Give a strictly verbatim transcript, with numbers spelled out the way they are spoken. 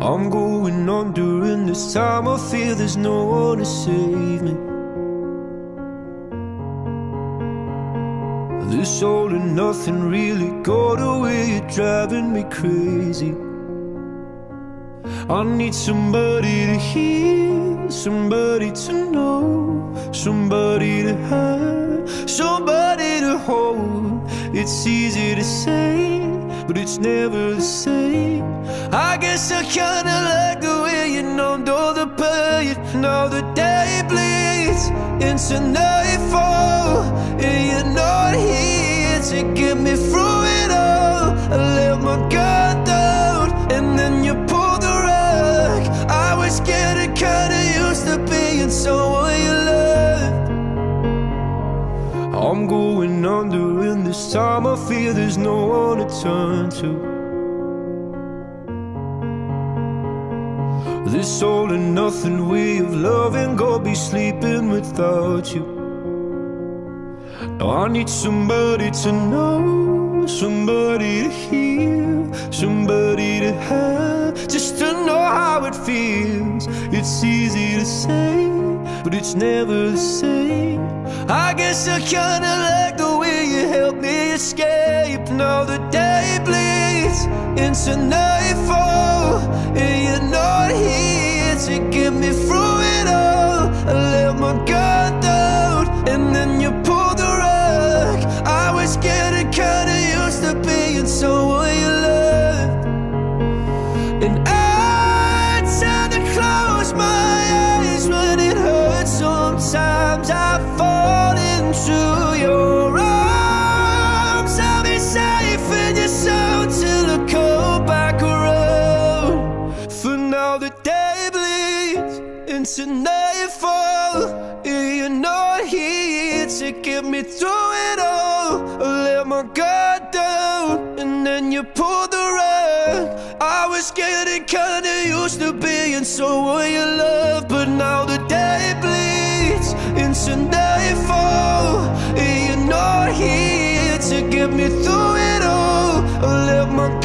I'm going on during this time. I feel there's no one to save me. This all and nothing really got away, you're driving me crazy. I need somebody to hear, somebody to know, somebody to have, somebody to hold. It's easy to say, but it's never the same. I guess I kinda like the way you numbed all the pain. Now the day bleeds into nightfall, and you're not here to get me through it all. I let my guard down, and then you pulled the rug. I was getting kinda used to being someone you loved. I'm going under, and this time I feel there's no one to turn to. This all and nothing way of loving, go be sleeping without you. Now I need somebody to know, somebody to hear, somebody to have, just to know how it feels. It's easy to say, but it's never the same. I guess I kinda like the way you helped me escape. Now the day bleeds into nightfall, and you're not here to get me through it all. I let my guard down, and then you pulled the rug. I was getting kinda used to being someone you loved. And I tend to close my eyes when it hurts. Sometimes I fall into your arms. I'll be safe in your soul till I come back around. For now the day bleeds into nightfall, and you're not here to get me through it all. I let my guard down, and then you pulled the rug. I was getting kinda used to being someone you love, but now the day bleeds into nightfall, and you're not here to get me through it all. I let my